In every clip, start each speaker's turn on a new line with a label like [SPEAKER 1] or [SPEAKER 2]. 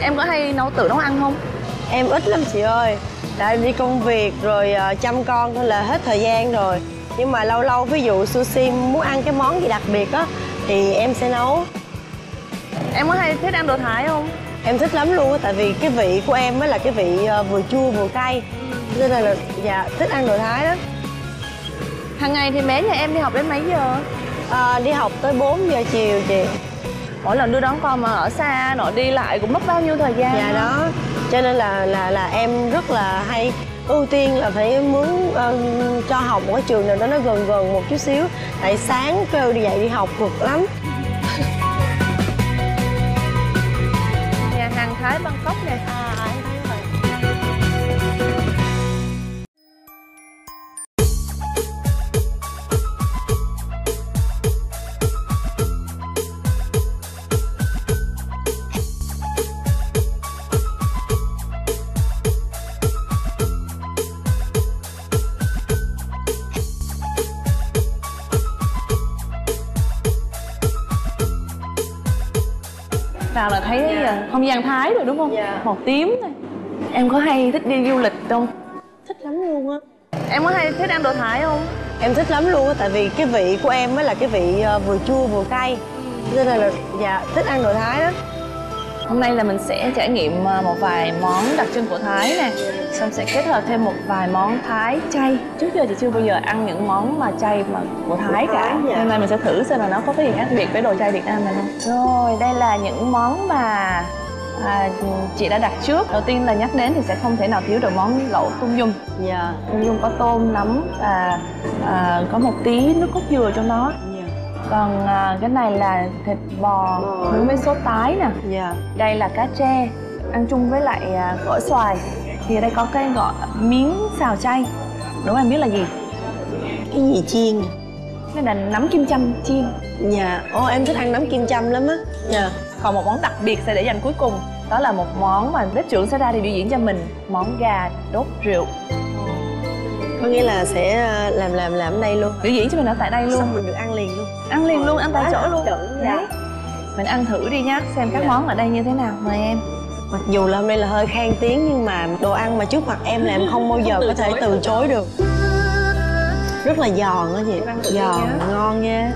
[SPEAKER 1] Em có hay tự nấu ăn không?
[SPEAKER 2] Em ít lắm chị ơi. Tại em đi công việc rồi chăm con thôi là hết thời gian rồi. Nhưng mà lâu lâu ví dụ sushi muốn ăn cái món gì đặc biệt á thì em sẽ nấu.
[SPEAKER 1] Em có hay thích ăn đồ Thái không?
[SPEAKER 2] Em thích lắm luôn á, tại vì cái vị của em mới là cái vị vừa chua vừa cay. Nên là dạ thích ăn đồ Thái đó.
[SPEAKER 1] Hàng ngày thì bé nhà em đi học đến mấy giờ?
[SPEAKER 2] Đi học tới 4 giờ chiều chị.
[SPEAKER 1] Mỗi lần đưa đón con mà ở xa nội đi lại cũng mất bao nhiêu thời gian?
[SPEAKER 2] Dạ đó. Cho nên là em rất là hay ưu tiên là phải muốn cho học một cái trường nào đó nó gần gần một chút xíu. Tại sáng kêu đi dậy đi học cực lắm.
[SPEAKER 1] Nhà hàng Thái Bangkok nè.
[SPEAKER 2] Em thấy rồi.
[SPEAKER 1] Vào là thấy không gian Thái rồi đúng không?
[SPEAKER 2] Dạ.
[SPEAKER 1] Màu tím này. Em có hay thích đi du lịch không?
[SPEAKER 2] Thích lắm luôn á.
[SPEAKER 1] Em có hay thích ăn đồ Thái không?
[SPEAKER 2] Em thích lắm luôn á, tại vì cái vị của em mới là cái vị vừa chua vừa cay. Nên là dạ thích ăn đồ Thái đó.
[SPEAKER 1] Hôm nay là mình sẽ trải nghiệm một vài món đặc trưng của Thái nè. Xong sẽ kết hợp thêm một vài món Thái chay. Trước giờ chị chưa bao giờ ăn những món mà chay mà của Thái cả.
[SPEAKER 2] Dạ.
[SPEAKER 1] Hôm nay mình sẽ thử xem là nó có cái gì khác biệt với đồ chay Việt Nam này không. Rồi, đây là những món mà chị đã đặt trước. Đầu tiên là nhắc đến thì sẽ không thể nào thiếu được món lẩu tôm nhum.
[SPEAKER 2] Dạ.
[SPEAKER 1] Tôm nhum có tôm, nấm và có một tí nước cốt dừa trong đó. Còn cái này là thịt bò nướng với sốt tái nè.
[SPEAKER 2] Dạ.
[SPEAKER 1] Đây là cá tre ăn chung với lại gỏi xoài. Thì ở đây có cái gọi miếng xào chay. Đố em biết là gì?
[SPEAKER 2] Cái gì chiên?
[SPEAKER 1] Đây là nấm kim châm chiên.
[SPEAKER 2] Dạ. Em thích ăn nấm kim châm lắm á. Dạ.
[SPEAKER 1] Còn một món đặc biệt sẽ để dành cuối cùng. Đó là một món mà bếp trưởng sẽ ra để biểu diễn cho mình. Món gà đốt rượu.
[SPEAKER 2] Có nghĩa là sẽ làm ở đây luôn.
[SPEAKER 1] Biểu diễn cho mình ở tại đây luôn.
[SPEAKER 2] Xong mình được ăn liền luôn.
[SPEAKER 1] Ăn liền luôn, ăn tại chỗ luôn.
[SPEAKER 2] Dạ.
[SPEAKER 1] Đấy. Mình ăn thử đi nhá, xem các món ở đây như thế nào. Mời em.
[SPEAKER 2] Mặc dù là hôm nay là hơi khan tiếng nhưng mà đồ ăn mà trước mặt em là em không bao giờ có thể từ chối được. Rất là giòn á chị. Giòn, ngon nha.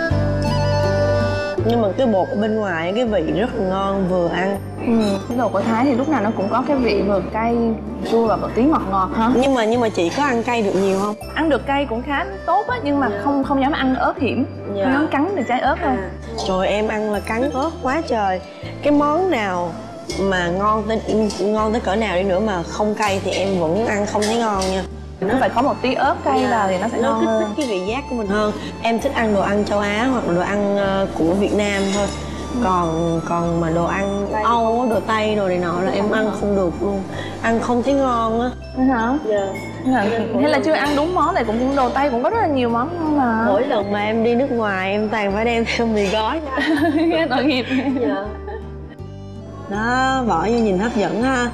[SPEAKER 2] Nhưng mà cái bột ở bên ngoài cái vị rất là ngon, vừa ăn.
[SPEAKER 1] Cái đồ của Thái thì lúc nào nó cũng có cái vị vừa cay, chua và một tí ngọt ngọt hả?
[SPEAKER 2] Nhưng mà chị có ăn cay được nhiều không?
[SPEAKER 1] Ăn được cay cũng khá tốt á, nhưng mà không dám ăn ớt hiểm. Không dám cắn được trái ớt đâu.
[SPEAKER 2] Trời, em ăn là cắn ớt quá trời. Cái món nào mà ngon tới cỡ nào đi nữa mà không cay thì em vẫn ăn không thấy ngon nha.
[SPEAKER 1] Nó phải có một tí ớt cay vào thì nó sẽ ngon hơn.
[SPEAKER 2] Nó kích thích cái vị giác của mình hơn. Em thích ăn đồ ăn châu Á hoặc là đồ ăn của Việt Nam thôi. Còn mà đồ ăn Âu, đồ Tây, đồ này nọ là em ăn không được luôn. Ăn không thấy ngon á.
[SPEAKER 1] Hả? Dạ. Hay là chưa ăn đúng món này, cũng đồ Tây cũng có rất là nhiều món ngon mà.
[SPEAKER 2] Mỗi lần mà em đi nước ngoài em toàn phải đem theo mì gói.
[SPEAKER 1] Nghe tội nghiệp.
[SPEAKER 2] Dạ. Đó, bỏ vô nhìn hấp dẫn ha.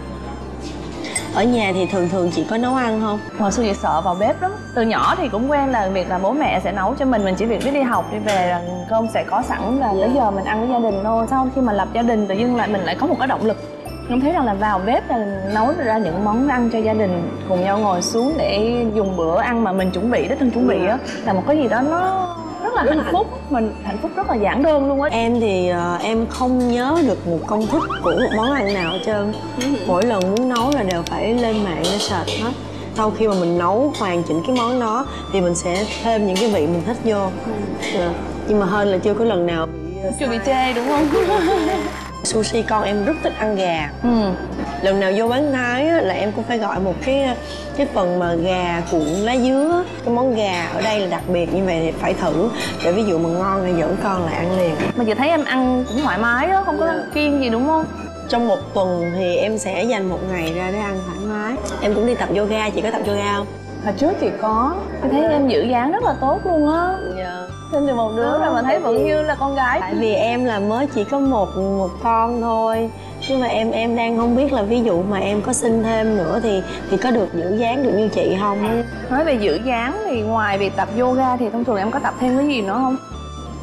[SPEAKER 2] Ở nhà thì thường chị có nấu ăn không?
[SPEAKER 1] Hồi xưa chị sợ vào bếp lắm. Từ nhỏ thì cũng quen là việc là bố mẹ sẽ nấu cho mình chỉ việc đi học đi về là cơm sẽ có sẵn và tới giờ mình ăn với gia đình thôi. Sau khi mà lập gia đình tự dưng mình lại có một cái động lực. Em thấy rằng là vào bếp là nấu ra những món ăn cho gia đình, cùng nhau ngồi xuống để dùng bữa ăn mà mình chuẩn bị, đích thân chuẩn bị á, là một cái gì đó nó rất là hạnh phúc. Mình hạnh phúc rất là giản đơn luôn á.
[SPEAKER 2] Em thì em không nhớ được một công thức của một món ăn nào hết trơn. Mỗi lần muốn nấu là đều phải lên mạng để search hết. Sau khi mà mình nấu hoàn chỉnh cái món đó thì mình sẽ thêm những cái vị mình thích vô. Nhưng mà hên là chưa có lần nào
[SPEAKER 1] chưa bị chê đúng không?
[SPEAKER 2] Sushi con em rất thích ăn gà. Lần nào vô quán Thái á, là em cũng phải gọi một cái phần mà gà cuộn lá dứa. Cái món gà ở đây là đặc biệt như vậy thì phải thử. Để ví dụ mà ngon thì dẫn con lại ăn liền.
[SPEAKER 1] Mà chị thấy em ăn cũng thoải mái đó, không có kiêng gì đúng không?
[SPEAKER 2] Trong một tuần thì em sẽ dành một ngày ra để ăn thoải mái. Em cũng đi tập yoga, chị có tập yoga không?
[SPEAKER 1] Hồi trước chị có, chị thấy em giữ dáng rất là tốt luôn á.
[SPEAKER 2] Dạ.
[SPEAKER 1] Sinh được một đứa rồi mà thấy vẫn như là con gái.
[SPEAKER 2] Tại vì em là mới chỉ có một con thôi. Nhưng mà em đang không biết là ví dụ mà em có sinh thêm nữa thì có được giữ dáng được như chị không?
[SPEAKER 1] Nói về giữ dáng thì ngoài việc tập yoga thì thông thường em có tập thêm cái gì nữa không?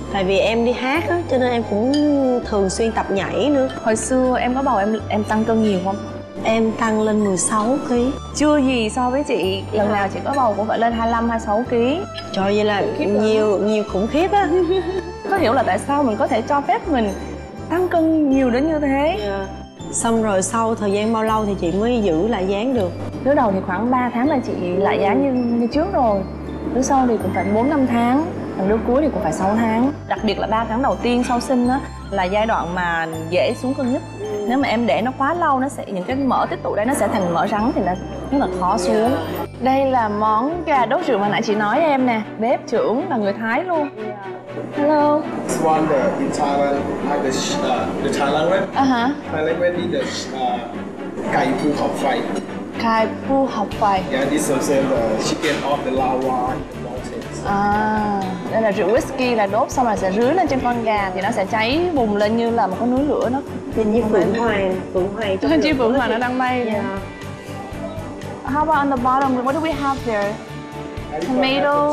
[SPEAKER 2] Tại vì em đi hát á, cho nên em cũng thường xuyên tập nhảy nữa.
[SPEAKER 1] Hồi xưa em có bầu em tăng cân nhiều không?
[SPEAKER 2] Em tăng lên 16 kg.
[SPEAKER 1] Chưa gì so với chị, lần nào chị có bầu cũng phải lên 25, 26 kg.
[SPEAKER 2] Trời, vậy là nhiều khủng khiếp á.
[SPEAKER 1] Có hiểu là tại sao mình có thể cho phép mình tăng cân nhiều đến như thế.
[SPEAKER 2] Xong rồi sau thời gian bao lâu thì chị mới giữ lại dáng được?
[SPEAKER 1] Đứa đầu thì khoảng 3 tháng là chị lại dáng như trước rồi. Đứa sau thì cũng phải 4-5 tháng. Còn đứa cuối thì cũng phải 6 tháng. Đặc biệt là 3 tháng đầu tiên sau sinh á là giai đoạn mà dễ xuống cân nhất. Nếu mà em để nó quá lâu, nó sẽ những cái mỡ tích tụ đây nó sẽ thành mỡ rắn thì nó rất là khó xuống. Đây là món gà đốt rượu mà nãy chị nói em nè. Bếp trưởng là người Thái luôn. Hello.
[SPEAKER 3] This one in Thailand, like the Thailand one. Thailand one is the Kai Pu Hop Fry.
[SPEAKER 1] Kai Pu Hop Fry.
[SPEAKER 3] Yeah, this is also the chicken of the lava in the mountains.
[SPEAKER 1] À, đây là rượu whisky là đốt xong rồi sẽ rưới lên trên con gà thì nó sẽ cháy bùng lên như là một cái núi lửa đó.
[SPEAKER 2] Hình như Phượng Hoàng
[SPEAKER 1] Hình như Phượng Hoàng nó đang bay.
[SPEAKER 2] Yeah.
[SPEAKER 1] How about on the bottom? What do we have there? Tomato.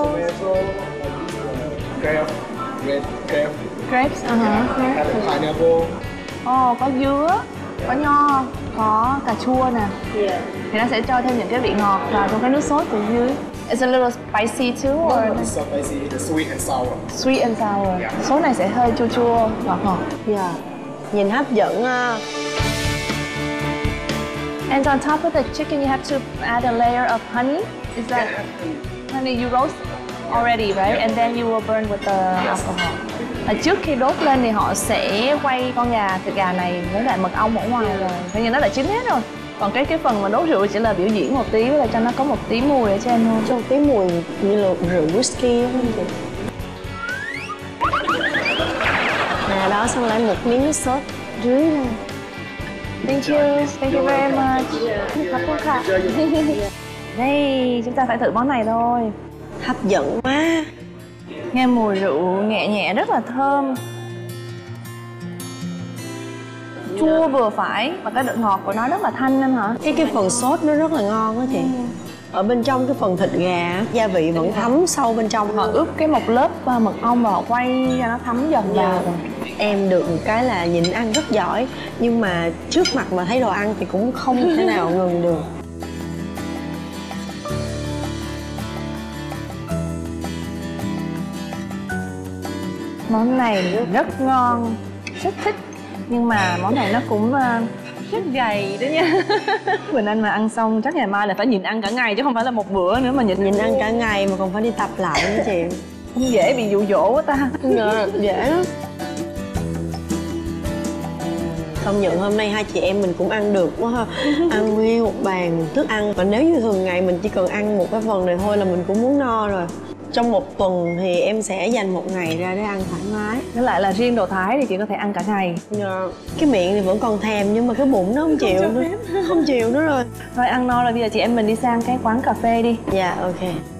[SPEAKER 3] Grape, red grape,
[SPEAKER 1] Grapes.
[SPEAKER 3] and pineapple.
[SPEAKER 1] Có dứa, có nho, có cà chua nè. Thì nó sẽ cho thêm những cái vị ngọt vào trong cái nước sốt từ dưới. It's a little spicy too, or
[SPEAKER 3] It's so spicy, it's sweet and sour.
[SPEAKER 1] sweet and sour. Sốt này sẽ hơi chua chua, ngọt ngọt.
[SPEAKER 2] Yeah. Nhìn hấp dẫn ha.
[SPEAKER 1] And on top of the chicken, you have to add a layer of honey. Is that honey you roast already, right? And then you will burn with the alcohol. Trước khi đốt lên thì họ sẽ quay con thịt gà này với lại mật ong ở ngoài rồi. Coi như nó đã chín hết rồi. Còn cái phần mà đốt rượu chỉ là biểu diễn một tí là cho nó có một tí mùi ở trên thôi.
[SPEAKER 2] Cho một tí mùi như là rượu whisky đó không chị? Nè đó, xong lại một miếng nước sốt rưới lên.
[SPEAKER 1] Thank you very much. Cảm ơnค่ะ. Đây, chúng ta phải thử món này thôi.
[SPEAKER 2] Hấp dẫn quá.
[SPEAKER 1] Nghe mùi rượu nhẹ nhẹ rất là thơm. Chua vừa phải và cái độ ngọt của nó rất là thanh em hả?
[SPEAKER 2] Cái phần sốt nó rất là ngon á chị. Ở bên trong cái phần thịt gà, gia vị vẫn thấm sâu bên trong.
[SPEAKER 1] Họ ướp một lớp mật ong và họ quay cho nó thấm dần vào rồi.
[SPEAKER 2] Em được một cái là nhịn ăn rất giỏi, nhưng mà trước mặt mà thấy đồ ăn thì cũng không thể nào ngừng được.
[SPEAKER 1] Món này rất ngon, rất thích. Nhưng mà món này nó cũng rất gầy đó nha. Mình ăn mà ăn xong chắc ngày mai là phải nhịn ăn cả ngày chứ không phải là một bữa nữa mà nhịn
[SPEAKER 2] ăn cả ngày mà còn phải đi tập lại nữa chị.
[SPEAKER 1] Không dễ bị dụ dỗ quá ta.
[SPEAKER 2] Dễ lắm. Công nhận hôm nay hai chị em mình cũng ăn được quá ha. Ăn nguyên một bàn thức ăn. Và nếu như thường ngày mình chỉ cần ăn một cái phần này thôi là mình cũng muốn no rồi. Trong một tuần thì em sẽ dành một ngày ra để ăn thoải mái.
[SPEAKER 1] Với lại là riêng đồ Thái thì chị có thể ăn cả ngày.
[SPEAKER 2] Cái miệng thì vẫn còn thèm nhưng mà cái bụng nó không chịu nữa. Không chịu nữa rồi.
[SPEAKER 1] Thôi ăn no rồi, bây giờ chị em mình đi sang cái quán cà phê đi.
[SPEAKER 2] Dạ, ok.